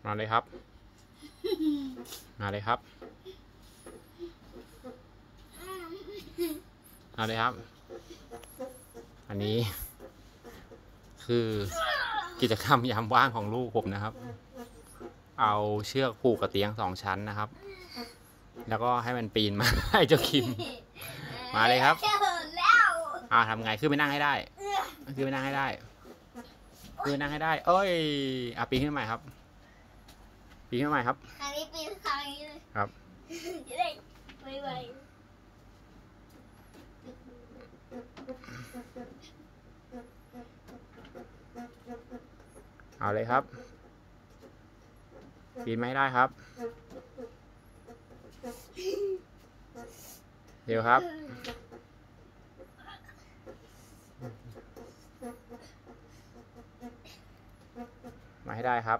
มาเลยครับมาเลยครับมาเลยครับ อันนี้คือกิจกรรมยามว่างของลูกผมนะครับ เอาเชือกผูกกับเตียง2 ชั้นนะครับ แล้วก็ให้มันปีนมาให้เจ้าคิมมาเลยครับทำไงขึ้นไปนั่งให้ได้ขึ้นไปนั่งให้ได้ขึ้นไปนั่งให้ได้เอ้ยปีนขึ้นมาใหม่ครับปีนขึ้นมาใหม่ครับครั้งนี้ปีนครั้งนี้เลยครับจะได้ไวเอาเลยครับปีนไม่ได้ครับเดี๋ยวครับมาให้ได้ครับ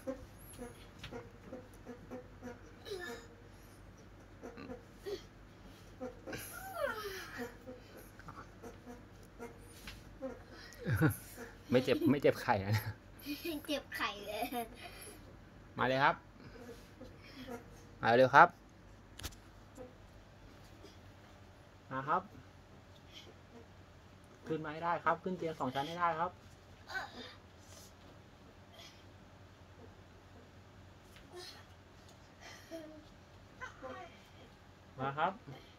ไม่เจ็บไข่นะเจ็บไข่เลยมาเลยครับมาเร็วครับมาครับขึ้นมาให้ได้ครับขึ้นเตียง2 ชั้นให้ได้ครับมาครับ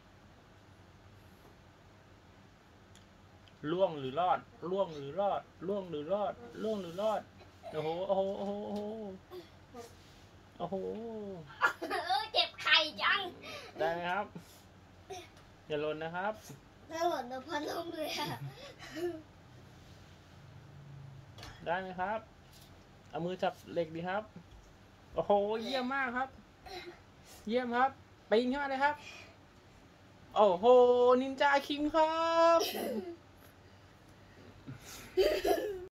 ล่วงหรือรอดล่วงหรือรอดล่วงหรือรอดล่วงหรือรอดโอ้โหโอ้โหโอ้โหโอ้โหเจ็บไข่จังได้ไหมครับอย่าหล่นนะครับถ้าหล่นโดนพัดลมเลยอะได้ไหมครับเอามือจับเหล็กดีครับโอ้โหเยี่ยมมากครับเยี่ยมครับปีนขึ้นมาเลยครับโอ้โหนินจาคิมครับ